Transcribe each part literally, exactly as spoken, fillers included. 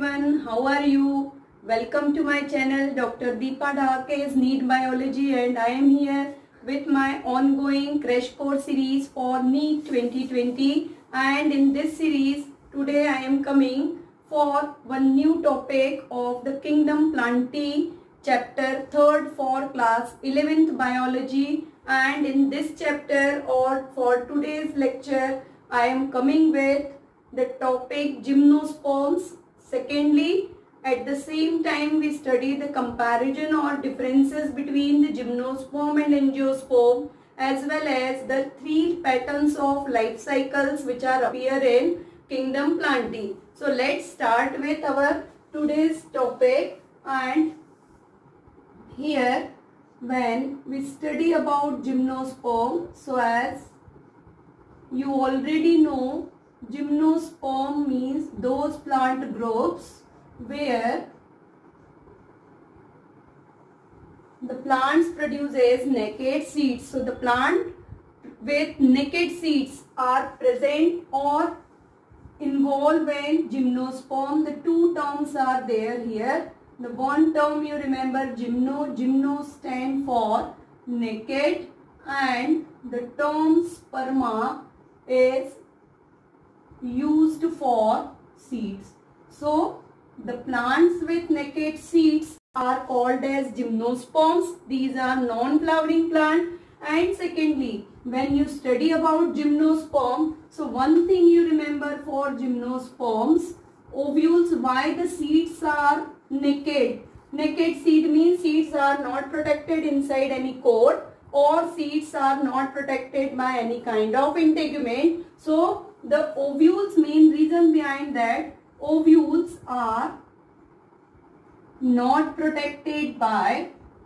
everyone, how are you? Welcome to my channel Doctor Deepa Dhake's NEET Biology, and I am here with my ongoing crash course series for NEET twenty twenty. And in this series today I am coming for one new topic of the Kingdom Plantae chapter third for class eleventh biology. And in this chapter or for today's lecture I am coming with the topic gymnosperms. Secondly, at the same time we study the comparison or differences between the gymnosperm and angiosperm, as well as the three patterns of life cycles which are appear in Kingdom Plantae. So let's start with our today's topic. And here when we study about gymnosperm, so as you already know, gymnosperm means those plant groups where the plants produces naked seeds. So the plant with naked seeds are present or involved in gymnosperm. The two terms are there here. The one term you remember, gymno, gymno stand for naked, and the term sperma is used for seeds. So the plants with naked seeds are called as gymnosperms. These are non-flowering plant. And secondly, when you study about gymnosperm, so one thing you remember for gymnosperms, ovules, why the seeds are naked. Naked seed means seeds are not protected inside any coat, or seeds are not protected by any kind of integument. So the ovules, main reason behind that, ovules are not protected by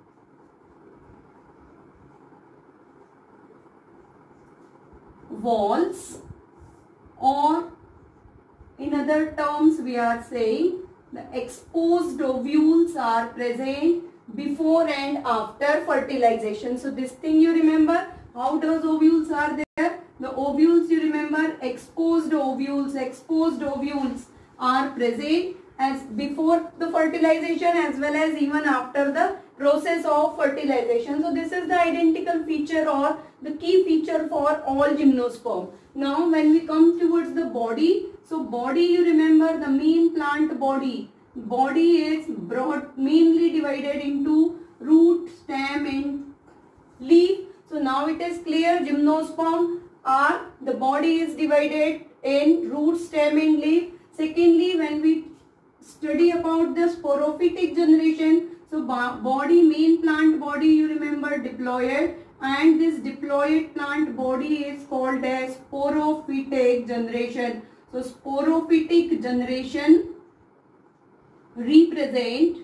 walls, or in other terms we are saying the exposed ovules are present before and after fertilization. So this thing you remember, how does ovules are there? The ovules you remember, exposed ovules, exposed ovules are present as before the fertilization as well as even after the process of fertilization. So this is the identical feature or the key feature for all gymnosperm. Now when we come towards the body, so body you remember, the main plant body. Body is broad, mainly divided into root, stem and leaf. So now it is clear, gymnosperm are, the body is divided in root, stem and leaf. Secondly, when we study about the sporophytic generation, so body, main plant body you remember diploid, and this diploid plant body is called as sporophytic generation. So sporophytic generation represent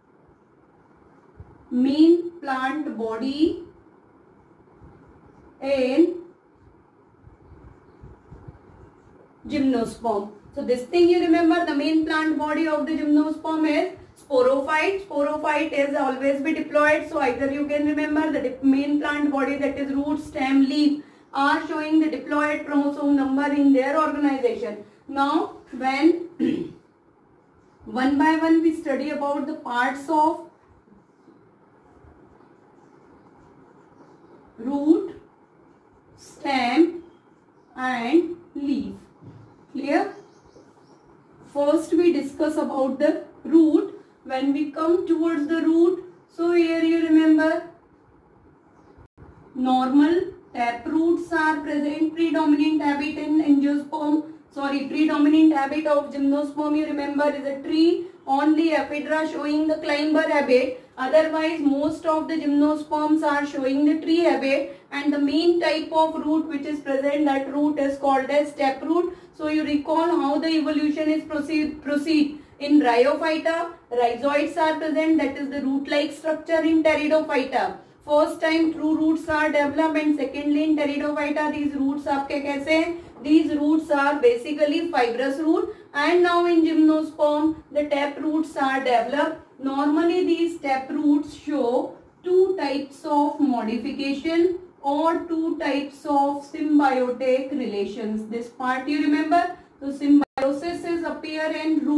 main plant body in gymnosperm. So this thing you remember, the main plant body of the gymnosperm is sporophyte. Sporophyte is always be diploid. So either you can remember the main plant body, that is root, stem, leaf, are showing the diploid chromosome number in their organization. Now when one by one we study about the parts of root, stem and leaf. Clear? First we discuss about the root. When we come towards the root, so here you remember normal tap roots are present. Predominant habit in angiosperm, sorry, predominant habit of gymnosperm you remember is a tree, only ephedra showing the climber habit. Otherwise most of the gymnosperms are showing the tree habit, and the main type of root which is present, that root is called as taproot. So you recall how the evolution is proceed, proceed. In Bryophyta, rhizoids are present, that is the root-like structure in Pteridophyta. First time true roots are developed, and secondly in Pteridophyta these roots आपके कैसे हैं? These roots are basically fibrous root, and now in gymnosperm the tap roots are developed. Normally these tap roots show two types of modification or two types of symbiotic relations. This part you remember. So symbiosis is appear in root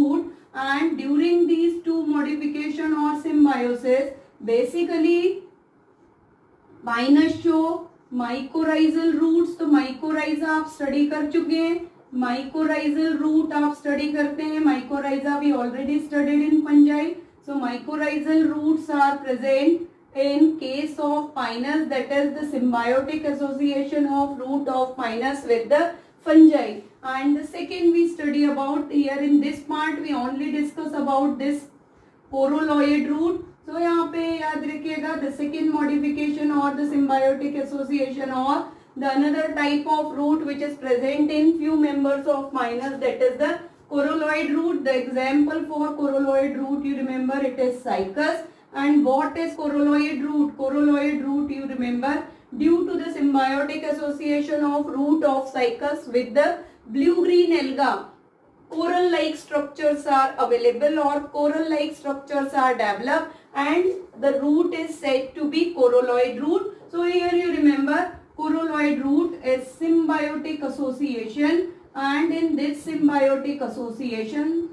and during these two modification or symbiosis, basically pinus show mycorrhizal roots. तो mycorrhiza आप study कर चुके हैं, mycorrhizal root आप study करते हैं, mycorrhiza we already studied in fungi. So mycorrhizal roots are present in case of pinus, that is the symbiotic association of root of pinus with the fungi. And the second we study about here in this part, we only discuss about this coralloid root. So यहाँ पे याद रखिएगा the second modification or the symbiotic association or the another type of root which is present in few members of pinus, that is the coralloid root. The example for coralloid root, you remember, it is cycas. And what is coralloid root? Coralloid root, you remember, due to the symbiotic association of root of cycas with the blue-green alga, coral-like structures are available or coral-like structures are developed, and the root is said to be coralloid root. So here you remember, coralloid root is symbiotic association, and in this symbiotic association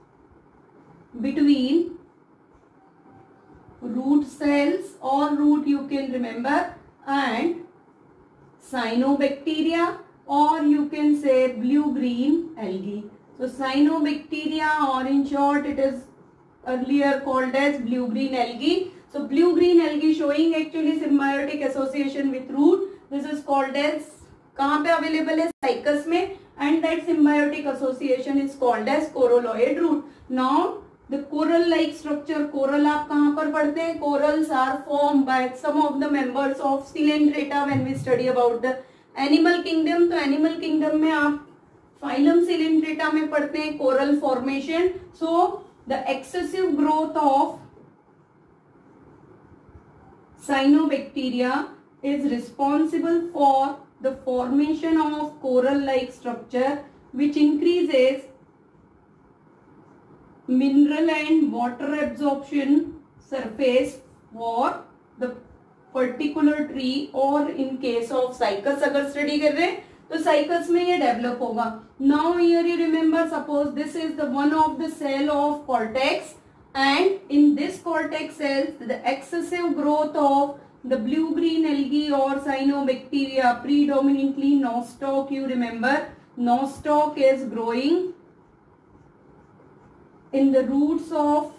between root cells or root, you can remember, and cyanobacteria, or you can say blue-green algae. So cyanobacteria, or in short it is earlier called as blue-green algae. So blue-green algae showing actually symbiotic association with root. This is called as, कहाँ पे available है? Cycas में, and that symbiotic association is called as coralloid root. Now the coral-like structure, coral आप कहाँ पर पढ़ते हैं? Corals are formed by some of the members of Coelenterata when we study about the animal kingdom. तो animal kingdom में आप phylum Coelenterata में पढ़ते हैं coral formation. So the excessive growth of cyanobacteria is responsible for the formation of coral-like structure, which increases mineral and water absorption surface for the particular tree, or in case of cycas अगर study कर रहे हैं तो cycas में ये develop होगा. Now here you remember, suppose this is the one of the cell of cortex, and in this cortex cells the excessive growth of the blue-green algae or cyanobacteria, predominantly nostoc, you remember, nostoc is growing in the roots of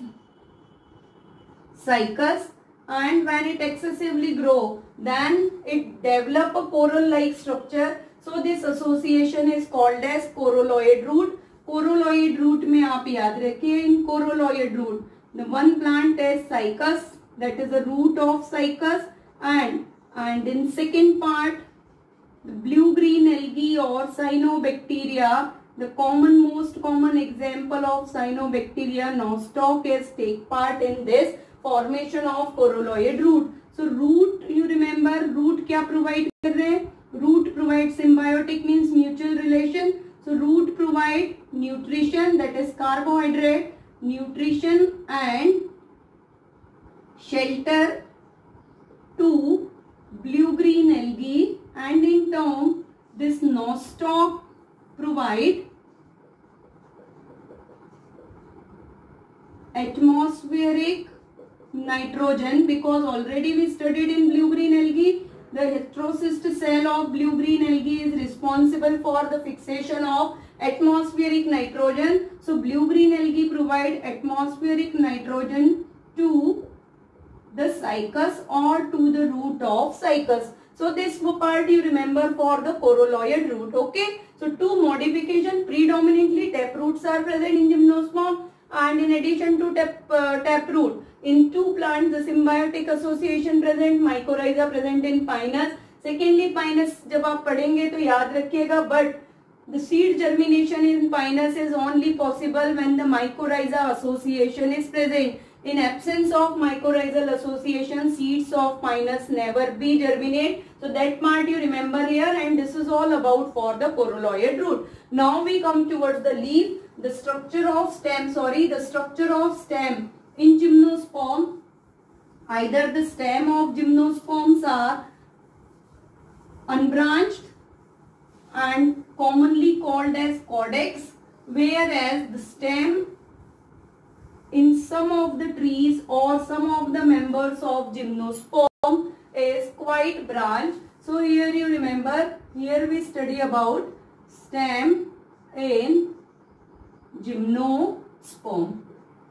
cycas, and when it excessively grow, then it develop a coral-like structure. So this association is called as coralloid root. Coralloid root में आप याद रखिए, in coralloid root, the one plant is cycas, that is the root of cycas, and and in second part the blue-green algae or cyanobacteria. The common, most common example of cyanobacteria, nostoc, is take part in this formation of coralloid root. So root, you remember, root क्या provide कर रहे हैं? Root provide symbiotic means mutual relation. So root provide nutrition, that is carbohydrate, nutrition and shelter to blue-green algae, and in turn this nostoc provide atmospheric nitrogen, because already we studied in blue-green algae the heterocyst cell of blue-green algae is responsible for the fixation of atmospheric nitrogen. So blue-green algae provide atmospheric nitrogen to the cycas or to the root of cycas. So this part you remember for the coralloid root. Okay. So two modification, predominantly taproots are present in gymnosperm, and in addition to tap, uh, taproot, in two plants the symbiotic association present, mycorrhiza present in pinus. Secondly, pinus जब आप पढ़ेंगे तो याद रखिएगा, but the seed germination in pinus is only possible when the mycorrhiza association is present. In absence of mycorrhizal association, seeds of pinus never be germinate. So that part you remember here, and this is all about for the coralloid root. Now we come towards the leaf. The structure of stem, sorry, the structure of stem in gymnosperm. Either the stem of gymnosperms are unbranched and commonly called as caudex, whereas the stem in some of the trees or some of the members of gymnosperm is quite branched. So here you remember, here we study about stem in gymnosperm.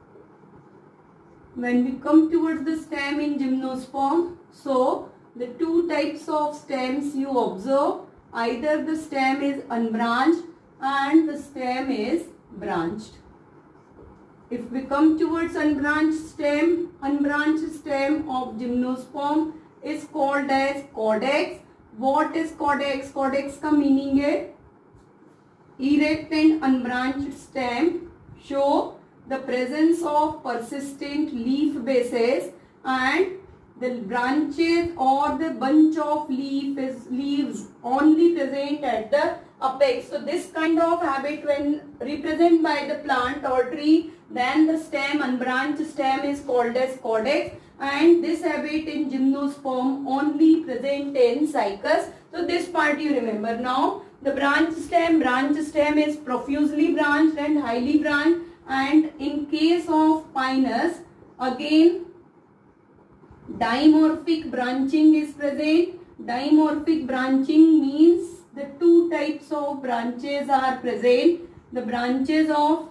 When we come towards the stem in gymnosperm, so the two types of stems you observe, either the stem is unbranched and the stem is branched. If we come towards unbranched stem, unbranched stem of gymnosperm is called as caudex. What is caudex? Caudex का meaning है erect and unbranched stem show the presence of persistent leaf bases and the branches or the bunch of leaf is leaves only present at the apex. So this kind of habit when represented by the plant or tree, then the stem, unbranched stem is called as caudex, and this habit in gymnosperm only present in cycas. So this part you remember. Now the branch stem, branch stem is profusely branched and highly branched, and in case of pinus again dimorphic branching is present. Dimorphic branching means the two types of branches are present. The branches of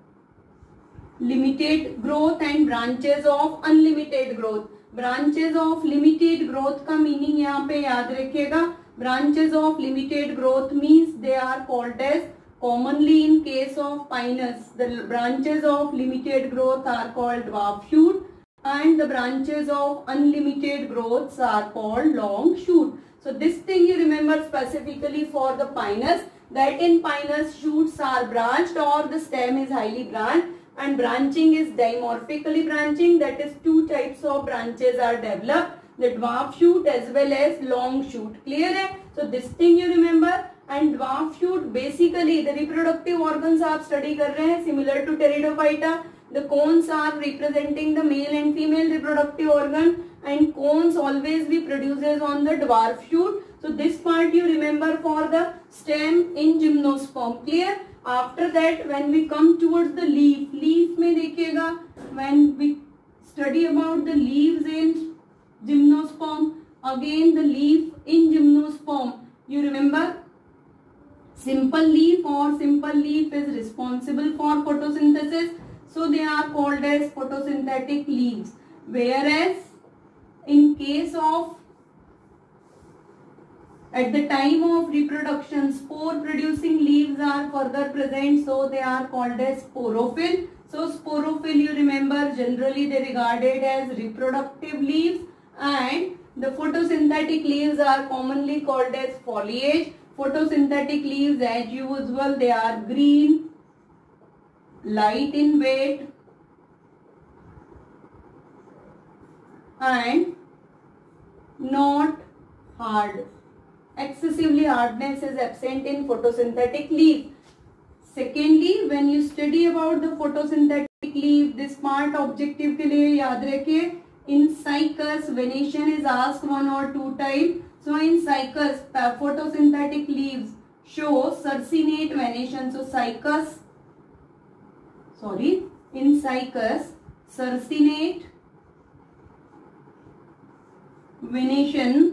limited growth and branches of unlimited growth. Branches of limited growth का meaning यहाँ पे याद रखिएगा. Branches of limited growth means they are called as, commonly in case of pinus, the branches of limited growth are called dwarf shoot, and the branches of unlimited growths are called long shoot. So this thing you remember specifically for the pinus, that in pinus shoots are branched or the stem is highly branched, and branching is dimorphically branching, that is two types of branches are developed, the dwarf shoot as well as long shoot. Clear hai? So this thing you remember. And dwarf shoot basically the reproductive organs आप study कर रहे हैं similar to Pteridophyta. The cones are representing the male and female reproductive organ, and cones always be produces on the dwarf shoot. So this part you remember for the stem in gymnosperm. Clear? After that when we come towards the leaf, leaf में देखिएगा when we study about the leaves in gymnosperm, again the leaf in gymnosperm you remember simple leaf or simple leaf is responsible for photosynthesis. So they are called as photosynthetic leaves. Whereas in case of at the time of reproduction, spore producing leaves are further present. So they are called as sporophyll. So sporophyll you remember generally they regarded as reproductive leaves, and the photosynthetic leaves are commonly called as foliage. Photosynthetic leaves as usual they are green, light in weight and not hard. Excessively hardness is absent in photosynthetic leaf. Secondly, when you study about the photosynthetic leaf, this part objective के लिए याद रखिए. In cycas, venation is asked one or two times. So in cycas, photosynthetic leaves show circinate venation. So cycas, sorry, in cycas, circinate venation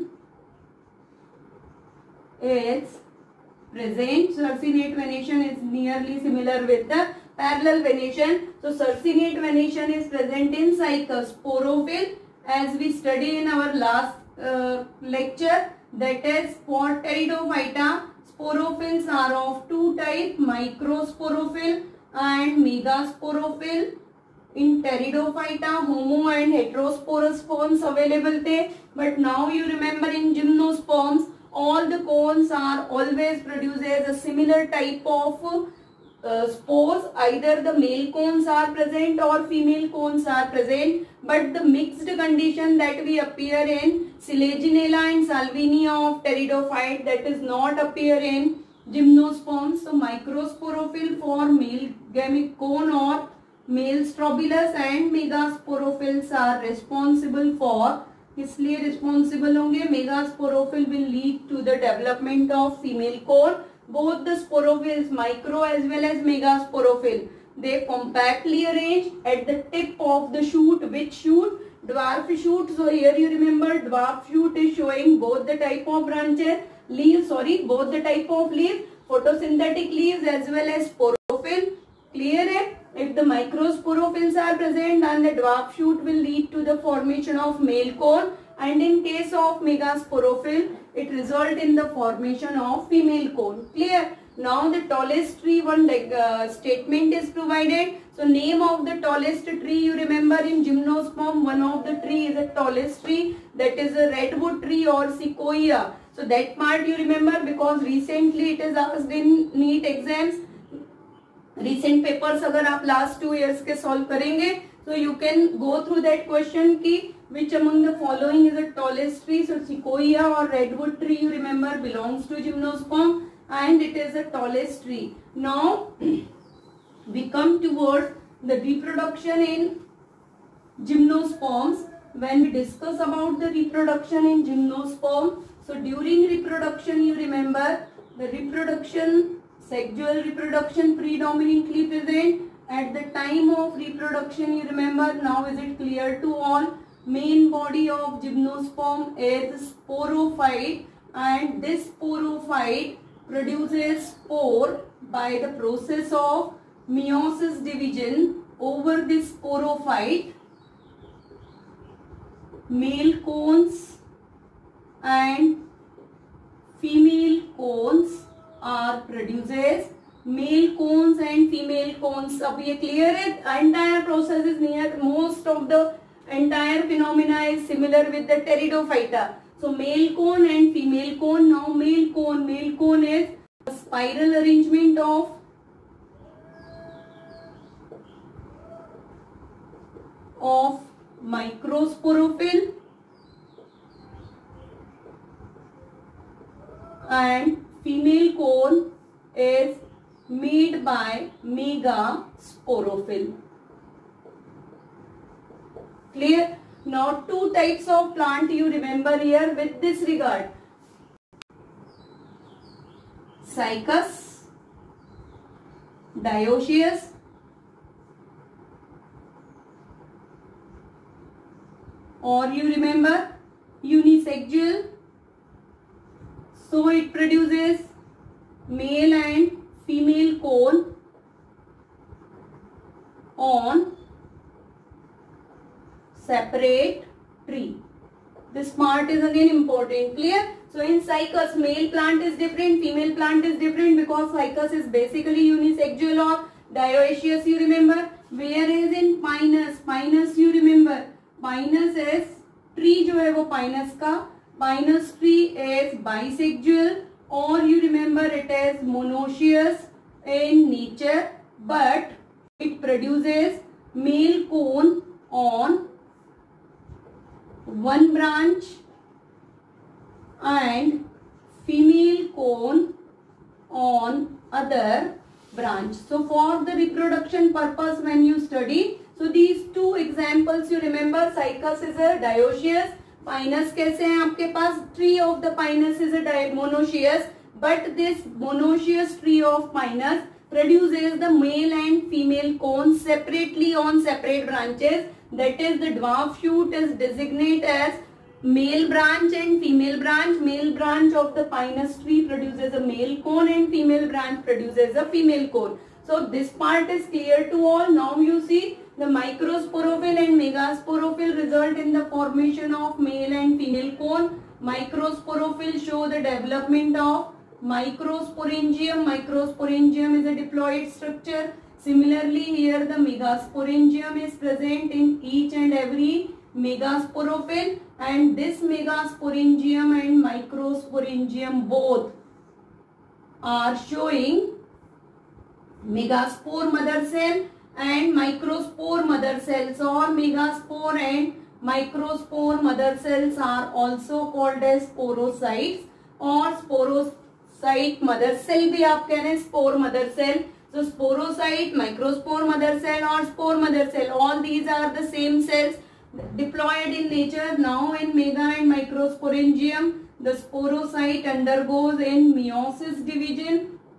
is present. Circinate venation is nearly similar with the parallel venation. So circinate venation is present in cycas. Sporophyll, as we study in our last uh, lecture, that is for Pteridophyta, sporophylls are of two types, microsporophyll and megasporophyll. In Pteridophyta, homo and heterosporous forms available थे, but now you remember in gymnosperms all the cones are always produces a similar type of uh, spores. Either the male cones are present or female cones are present, but the mixed condition that we appear in Selaginella and Salvinia of Pteridophyte, that is not appear in gymnosperms. So microsporophyll for male gamic cone or male strobilus and megasporophylls are responsible for, इसलिए responsible होंगे, megasporophyll will lead to the development of female cone. Both the sporophylls, micro as well as megasporophyll, they compactly arrange at the tip of the shoot. Which shoot? Dwarf shoot. So here you remember dwarf shoot is showing both the type of branches, leaves, sorry, both the type of leaves, photosynthetic leaves as well as sporophyll. Clear है? If the microsporophylls are present, then the dwarf shoot will lead to the formation of male cone, and in case of megasporophyll, it result in the formation of female cone. Clear? Now the tallest tree, one like uh, statement is provided. So name of the tallest tree, you remember in gymnosperm, one of the tree is the tallest tree, that is a redwood tree or sequoia. So that part you remember because recently it is asked in NEET exams. Recent papers अगर आप last two years के solve करेंगे, so you can go through that question कि which among the following is the tallest tree. So sequoia or redwood tree you remember belongs to gymnosperm and it is the tallest tree. Now we come towards the reproduction in gymnosperms. When we discuss about the reproduction in gymnosperm, so during reproduction you remember the reproduction, sexual reproduction predominantly present. At the time of reproduction you remember, now is it clear to all, main body of gymnosperm is sporophyte and this sporophyte produces spore by the process of meiosis division. Over this sporophyte, male cones and female cones are produces. Male cones and female cones, अब ये clear है? Entire process is near, most of the entire phenomena is similar with the pteridophyta. So male cone and female cone. Now male cone, male cone is a spiral arrangement of of microsporophyll and female cone is made by megasporophyll. Clear? Now two types of plant you remember here with this regard. Cycas, dioecious, or you remember unisexual. So it produces male and female cone on separate tree. This part is again important. Clear? So in cycas, male plant is different, female plant is different because cycas is basically unisexual or dioecious you remember. Whereas in pinus, pinus you remember, pinus is tree जो है वो pinus का, pinus tree is bisexual or you remember it is monoecious in nature, but it produces male cone on one branch and female cone on other branch. So for the reproduction purpose when you study, so these two examples you remember, cycas is a dioecious, pinus कैसे हैं आपके पास, tree of the pinus is a monoecious, but this monoecious tree of pinus produces the male and female cones separately on separate branches. That is, the dwarf shoot is designated as male branch and female branch. Male branch of the pinus tree produces a male cone and female branch produces a female cone. So this part is clear to all. Now you see the microsporophyll and megasporophyll result in the formation of male and female cone. Microsporophyll show the development of microsporangium. Microsporangium is a diploid structure. Similarly, here the megasporangium is present in each and every megasporophyll, and this megasporangium and microsporangium both are showing megaspore mother cell and microspore mother cells, or megaspore and microspore mother cells are also called as sporocytes or sporocyte mother cell भी आप कह रहे हैं spore mother cell. So sporocyte, microspore mother cell or spore mother cell, all these are the same cells diploid in nature. Now in mega and microsporangium, the sporocyte undergoes in meiosis division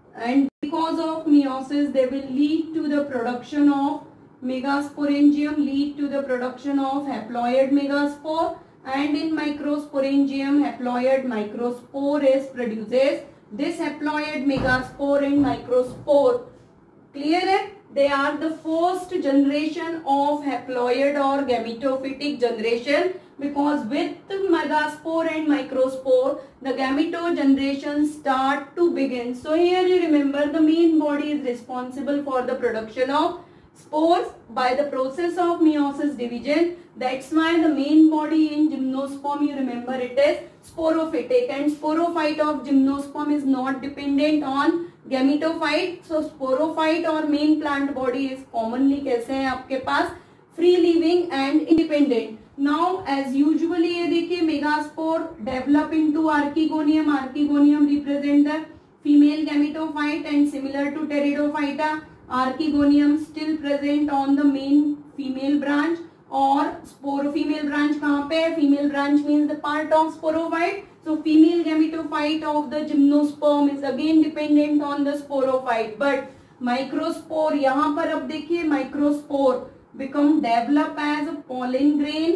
and because of meiosis they will lead to the production of megasporangium, lead to the production of haploid megaspore, and in microsporangium haploid microspore is produces. This haploid megaspore and microspore, clear है? They are the first generation of haploid or gametophytic generation, because with megaspore and microspore the gameto generation start to begin. So here you remember the main body is responsible for the production of spores by the process of meiosis division. That's why the main body in gymnosperm, you remember, it is sporophytic, and sporophyte of gymnosperm is not dependent on gametophyte. So sporophyte और main plant body is commonly कैसे है आपके पास free living and independent. Now as usually ये देखिए megaspore develop into archegonium. Archegonium represent the female gametophyte, and similar to pteridophyta, archegonium still present on the main female branch. और spore female branch कहाँ पे है? Female branch means the part of sporophyte. So female gametophyte of the gymnosperm is again dependent on the sporophyte. But microspore, यहाँ पर अब देखिए microspore become develop as a pollen grain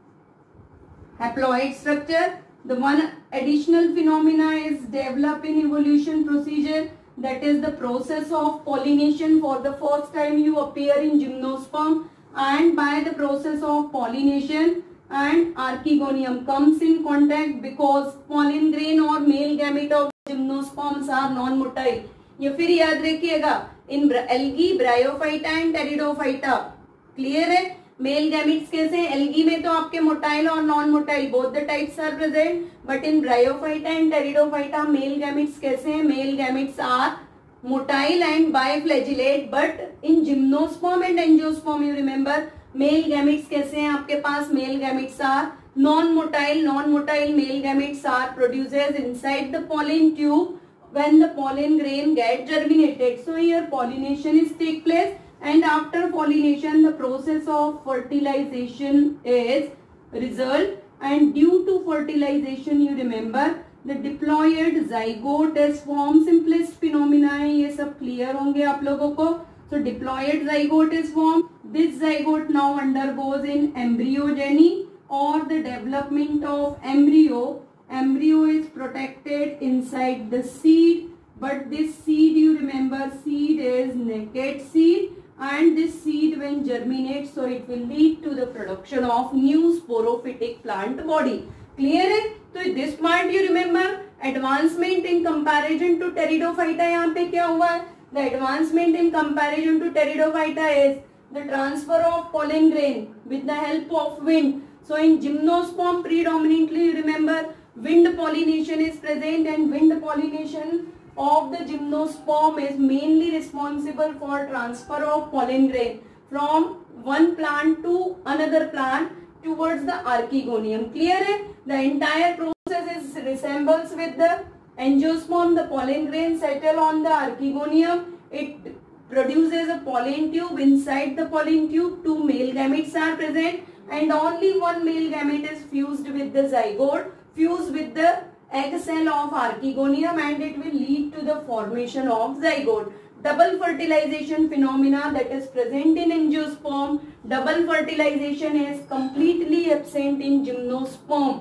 haploid structure. The one additional phenomena is developed in evolution procedure, that is the process of pollination. For the first time you appear in gymnosperm, and by the process of pollination and archegonium comes in contact, because pollen grain or male gamete of gymnosperms are non-motile. ये फिर याद रखिएगा, in algae, bryophyta and pteridophyta, clear है? Male gametes कैसे हैं? Algae में तो आपके मोटाइल और non motile both the types are present, but in bryophyta and pteridophyta male gametes कैसे हैं? Male gametes are motile and biflagellate, but in gymnosperm and angiosperm you remember male gametes कैसे हैं आपके पास? Male gametes are non-motile. Non-motile male gametes are produces inside the pollen tube when the pollen grain get germinated. So here pollination is take place, and after pollination the process of fertilization is result, and due to fertilization you remember the diploid zygote is formed. Simplest phenomena है, ये सब clear होंगे आप लोगों को. So diploid zygote is formed. This zygote now undergoes in embryogeny or the development of embryo. Embryo is protected inside the seed, but this seed, you remember, seed is naked seed, and this seed when germinates, so it will lead to the production of new sporophytic plant body. Clear है? तो this part you remember. Advancement in comparison to pteridophyta, यहाँ पे क्या हुआ है? The advancement in comparison to pteridophyta is the transfer of pollen grain with the help of wind. So in gymnosperm predominantly you remember wind pollination is present, and wind pollination of the gymnosperm is mainly responsible for transfer of pollen grain from one plant to another plant towards the archegonium. Clear है? The entire process is resembles with the angiosperm. The pollen grain settle on the archegonium. It produces a pollen tube. Inside the pollen tube, two male gametes are present, and only one male gamete is fused with the zygote, fused with the egg cell of archegonium, and it will lead to the formation of zygote. Double fertilization phenomena that is present in angiosperm. Double fertilization is completely absent in gymnosperm.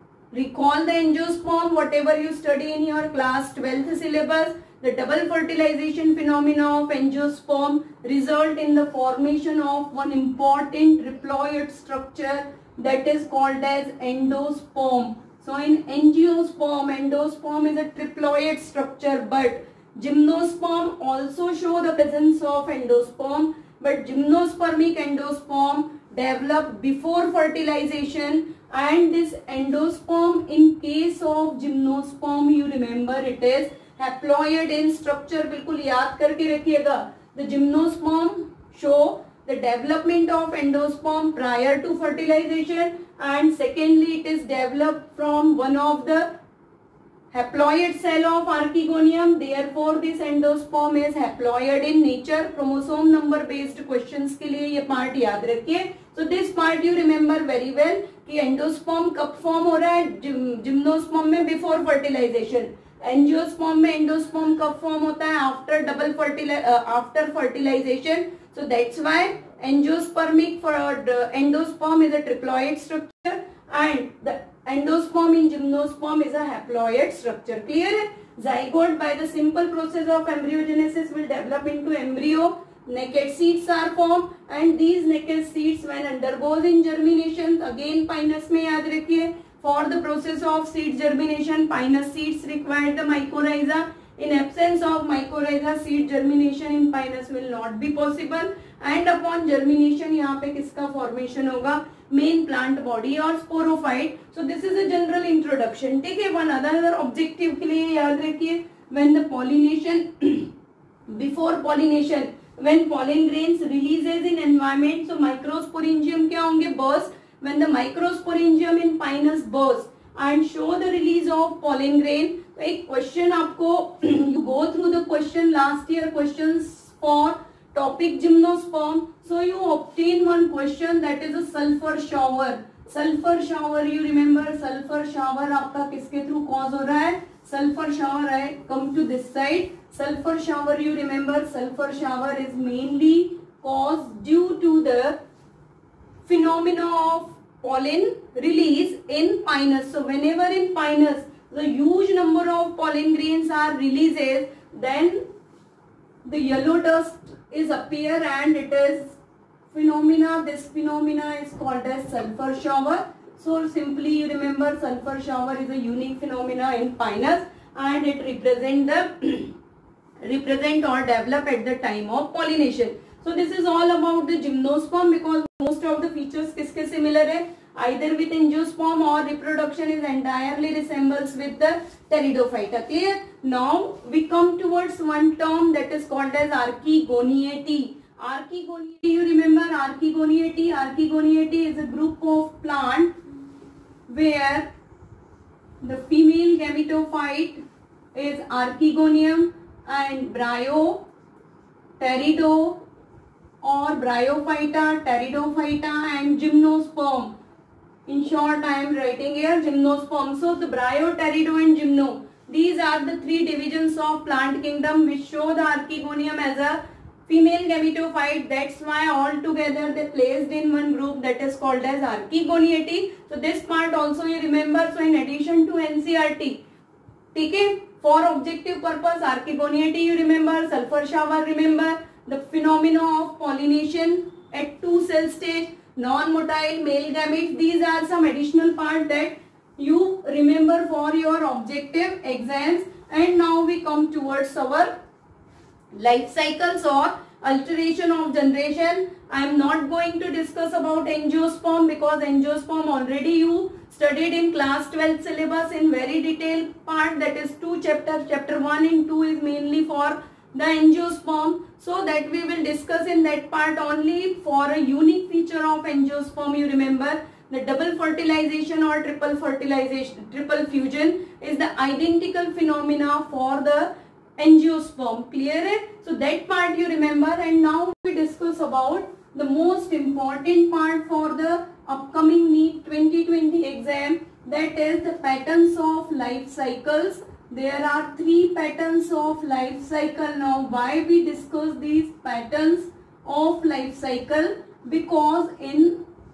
Recall the angiosperm, whatever you study in your class twelfth syllabus. The double fertilization phenomena of angiosperm result in the formation of one important triploid structure that is called as endosperm. So in angiosperm, endosperm is a triploid structure, but gymnosperm also show the presence of endosperm, but gymnospermic endosperm develop before fertilization, and this endosperm in case of gymnosperm you remember it is haploid in structure. बिल्कुल याद करके रखिएगा. The gymnosperm show the development of endosperm prior to fertilization, and secondly it is developed from one of the haploid cell of archegonium. Therefore this endosperm is haploid in nature. Chromosome number based questions के लिए ये part याद रखिए. So this part you remember very well कि endosperm कब form हो रहा है? gymnosperm में before fertilization, एंजियोस्पर्म में एंडोस्पर्म कब फॉर्म होता है? After double fertilize after fertilization. So that's why angiospermic endosperm is a triploid structure and the endosperm in gymnosperm is a haploid structure. Clear है? Zygote by the simple process of embryogenesis will develop into embryo. Naked seeds are formed and these naked seeds when undergoes in germination, again pinus में याद रखिए, for the process of seed germination pinus seeds require the mycorrhiza. In absence of mycorrhiza seed germination in pinus will not be possible and upon germination यहाँ पे किसका formation होगा? Main plant body और sporophyte. So this is a general introduction. ठीक है. One other objective के लिए याद रखिए, when the pollination before pollination when pollen grains releases in environment, so microsporangium क्या होंगे? Burst. When the microsporangium in pinus burst and show the release of pollen grain. तो एक क्वेश्चन आपको, you go through the question last year questions for topic gymnosperm. So you obtain one question that is a sulfur shower. Sulfur shower, you remember sulfur shower आपका किसके through cause हो रहा है? Sulfur shower है. Come to this side. Sulfur shower, you remember sulfur shower is mainly caused due to the phenomena of pollen release in pinus. So whenever in pinus the huge number of pollen grains are releases, then the yellow dust is appear and it is phenomena. This phenomena is called as sulfur shower. So simply you remember sulfur shower is a unique phenomena in pinus and it represent the represent or develop at the time of pollination. So this is all about the gymnosperm because most of the features किसके similar है? Either with angiosperm or reproduction is entirely resembles with the pteridophyta. Clear? Now we come towards one term that is called as archegoniaty. Archegoniaty, you remember archegoniaty? Archegoniaty is a group of plant where the female gametophyte is archegonium and bryo, pterido or bryophyta, pteridophyta and gymnosperm. In short, I am writing here gymnosperm. So the bryo, pterido and gymno, these are the three divisions of plant kingdom which show the archegonium as a female gametophyte. That's why all together they placed in one group that is called as archegoniaty. So this part also you remember. So in addition to N C R T, ठीक है, for objective purpose archegoniaty you remember, sulfur shower remember, the phenomena of pollination at two cell stage, non-motile male gametes. These are some additional part that you remember for your objective exams. And now we come towards our life cycles or alteration of generation. I am not going to discuss about angiosperm because angiosperm already you studied in class twelve syllabus in very detailed part, that is two chapters. Chapter one and two is mainly for the angiosperm. So that we will discuss in that part only. For a unique feature of angiosperm, you remember the double fertilization or triple fertilization, triple fusion is the identical phenomena for the angiosperm. Clear है? So that part you remember. And now we discuss about the most important part for the upcoming NEET twenty twenty exam, that is the patterns of life cycles. There are three patterns of life cycle. Now why we discuss these patterns of life cycle? Because in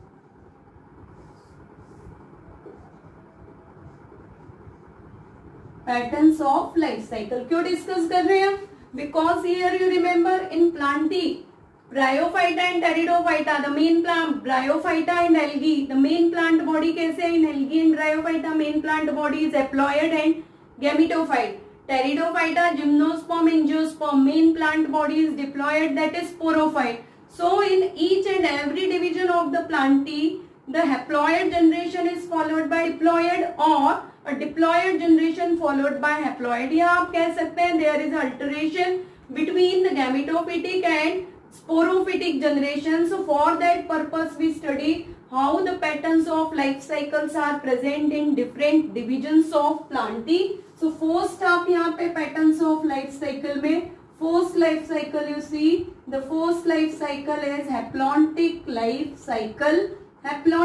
patterns of life cycle क्यों discuss कर रहे हैं? Because here you remember in plantae, Bryophyta and Pteridophyta, the main plant, Bryophyta and algae, the main plant body कैसे है? In algae and Bryophyta main plant body is haploid and gametophyte. Pteridophyta, gymnosperm, angiosperm, main plant body is diploid, that is sporophyte. So in each and every division of the plantae, the haploid generation is followed by diploid or a diploid generation followed by haploid. या आप कह सकते हैं there is alteration between the gametophytic and sporophytic generation. So for that purpose we study how the patterns of life cycles are present in different divisions of plantae. So first आप यहाँ पे patterns of life cycle में first life cycle you see, the first life cycle is haplontic life cycle.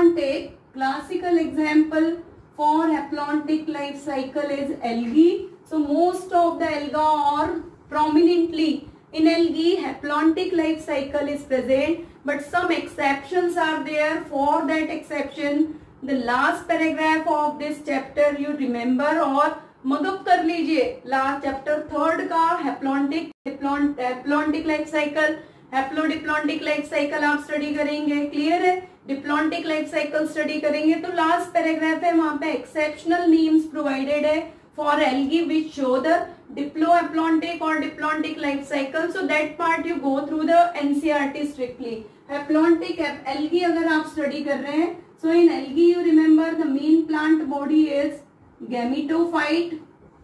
Haplontic, classical example for haplontic life cycle is algae. So most of the alga or prominently in algae haplontic life cycle is present, but some exceptions are there. For that exception, the last paragraph of this chapter you remember और मदद कर लीजिए. Last chapter third का haplontic haplontic life cycle, haplodiplontic life cycle आप study करेंगे. Clear है? Diplontic life cycle study करेंगे. तो लास्ट पैराग्राफ है, वहां पे एक्सेप्शनल नेम्स प्रोवाइडेड है for algae which show the diplohaplontic or diplontic life cycle. So that part you go through the N C E R T strictly. Haplontic algae अगर आप study कर रहे हैं, so in algae you remember the main plant body is gametophyte.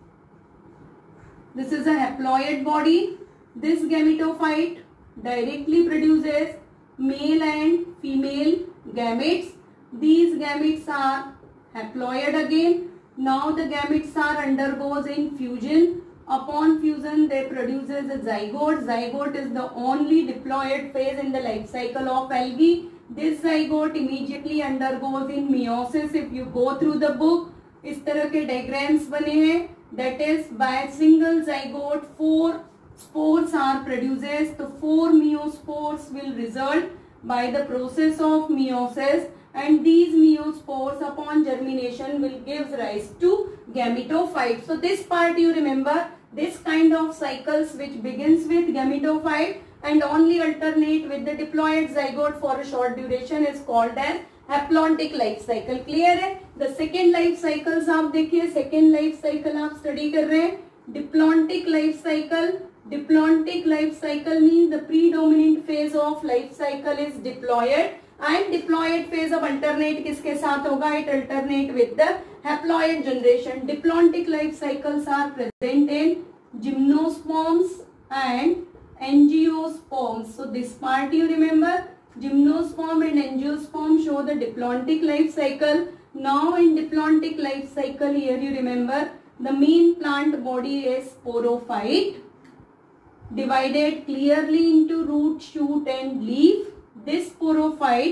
This is a haploid body. This gametophyte directly produces male and female gametes. These gametes are haploid again. Now the gametes are undergoes in fusion. Upon fusion they produces a zygote. Zygote is the only diploid phase in the life cycle of algae. This zygote immediately undergoes in meiosis. If you go through the book, इस तरह के diagrams बने हैं. That is by single zygote four spores are produces. The four meiospores will result by the process of meiosis. And these meiospores upon germination will give rise to gametophyte. So this part you remember, this kind of cycles which begins with gametophyte and only alternate with the diploid zygote for a short duration is called as haplontic life cycle. Clear है? The second life cycles आप देखिए, second life cycle आप study कर रहे हैं, diplontic life cycle. Diplontic life cycle means the predominant phase of life cycle is diploid. And diploid phase of alternate किसके साथ होगा? It alternate with the haploid generation. Diplontic life cycles are present in gymnosperms and angiosperms. So this part you remember, gymnosperm and angiosperm show the diplontic life cycle. Now in diplontic life cycle here you remember the main plant body is sporophyte, divided clearly into root, shoot and leaf. This sporophyte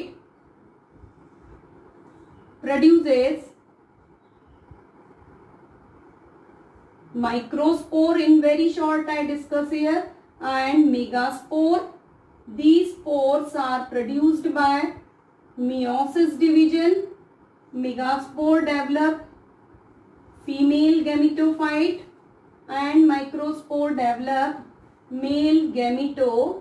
produces microspore, in very short I discuss here, and megaspore. These spores are produced by meiosis division. Megaspore develop female gametophyte and microspore develop male gametophyte.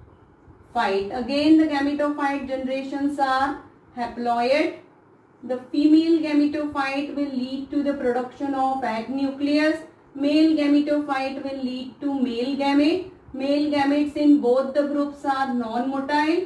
Again the gametophyte generations are haploid. The female gametophyte will lead to the production of egg nucleus. Male gametophyte will lead to male gamete. Male gametes in both the groups are non-motile.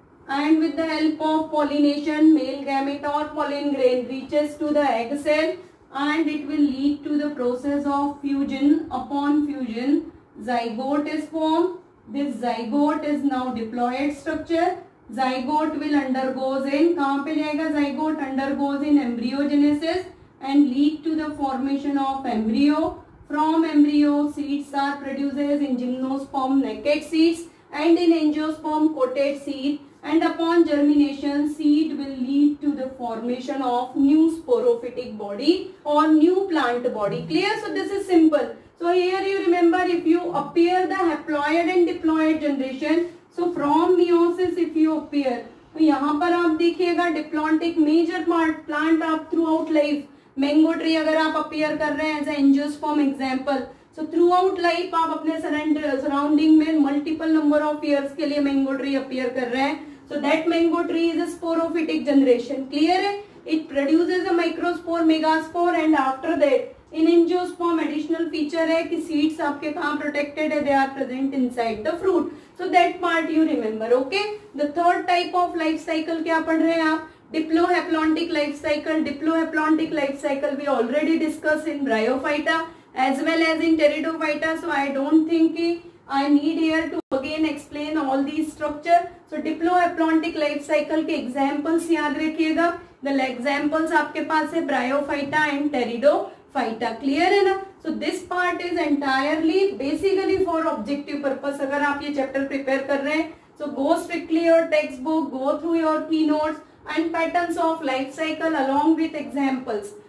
And with the help of pollination, male gamete or pollen grain reaches to the egg cell and it will lead to the process of fusion. Upon fusion, zygote is formed. This zygote is now diploid structure. Zygote will undergoes in, कहाँ पे जाएगा? Zygote undergoes in embryogenesis and lead to the formation of embryo. From embryo, seeds are produced in gymnosperm naked seeds and in angiosperm coated seed. And upon germination, seed will lead to the formation of new sporophytic body or new plant body. Clear? So this is simple. So here you remember, if you appear the haploid and diploid generation, so from meiosis if you appear, तो यहाँ पर आप देखिएगा diplontic major part plant आप throughout life, mango tree अगर आप appear कर रहे हैं as angiosperm example, so throughout life आप अपने सराउंडिंग में मल्टीपल नंबर ऑफ ईयर्स के लिए मैंगो ट्री अपियर कर रहे हैं. So that mango tree is a sporophytic generation. Clear है? It produces a microspore, megaspore and after that in angiosperm additional feature है कि सीड्स आपके कहाँ प्रोटेक्टेड है, they are present inside the fruit. So that part you remember. Okay, the third type of life cycle क्या पढ़ रहे हैं आप? Diplohaplontic life cycle. Diplohaplontic life cycle we already discuss in bryophyta as well as in pteridophyta, so I don't think I need here to again explain all these structure. So diplohaplontich life cycle के examples याद रखिएगा. The examples आपके पास है bryophyta and pteridophyta. Clear है ना? So this part is entirely basically for objective purpose. अगर आप ये chapter prepare कर रहे हैं, so go strictly your textbook, go through your keynotes and patterns of life cycle along with examples.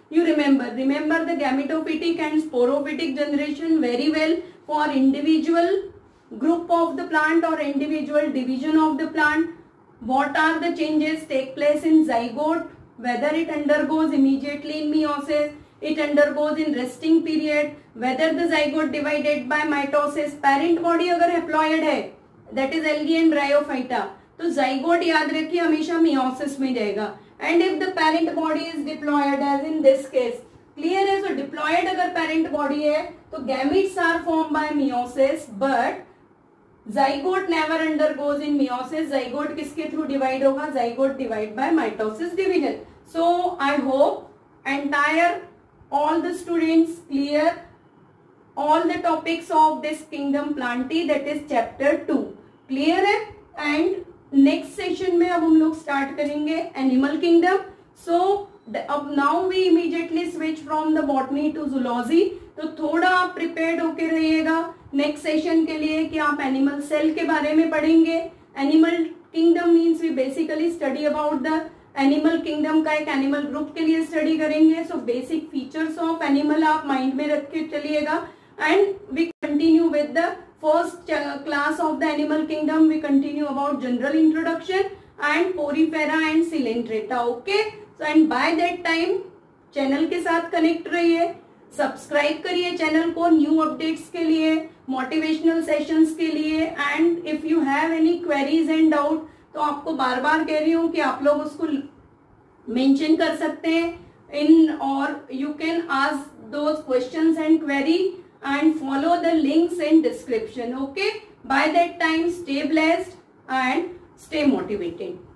You remember, remember the gametophytic and sporophytic generation very well for individual group of the plant or individual division of the plant. What are the changes take place in zygote? Whether it undergoes immediately in meiosis, it undergoes in resting period, whether the zygote divided by mitosis, parent body अगर haploid है, that is algae and bryophyta, तो zygote याद रखिए हमेशा meiosis में जाएगा. And if the parent body is diploid, as in this case, clear है, so diploid अगर parent body है, तो gametes are formed by meiosis, but zygote never undergoes in meiosis. Zygote किसके through divide होगा? Zygote divide by mitosis division. So I hope entire all the students clear all the topics of this kingdom Plantae, that is chapter two. Clear है? And next session में अब हम लोग start करेंगे animal kingdom. So अब now we immediately switch from the botany to zoology. तो थोड़ा आप प्रिपेयर्ड होके रहिएगा नेक्स्ट सेशन के लिए कि आप एनिमल सेल के बारे में पढ़ेंगे. Animal kingdom means we basically study about the animal kingdom का एक एनिमल ग्रुप के लिए स्टडी करेंगे. So basic features of animal आप माइंड में रख के चलिएगा. And we continue with the first uh, class of the animal kingdom. We continue about general introduction and porifera and coelenterata. Okay, so and by that time channel के साथ connect रहिए, subscribe करिए channel को new updates के लिए, motivational sessions के लिए. And if you have any queries and doubt, तो आपको बार बार कह रही हूँ कि आप लोग उसको मेंशन कर सकते हैं इन, और you can ask those questions and query and follow the links in description. Okay, by that time stay blessed and stay motivated.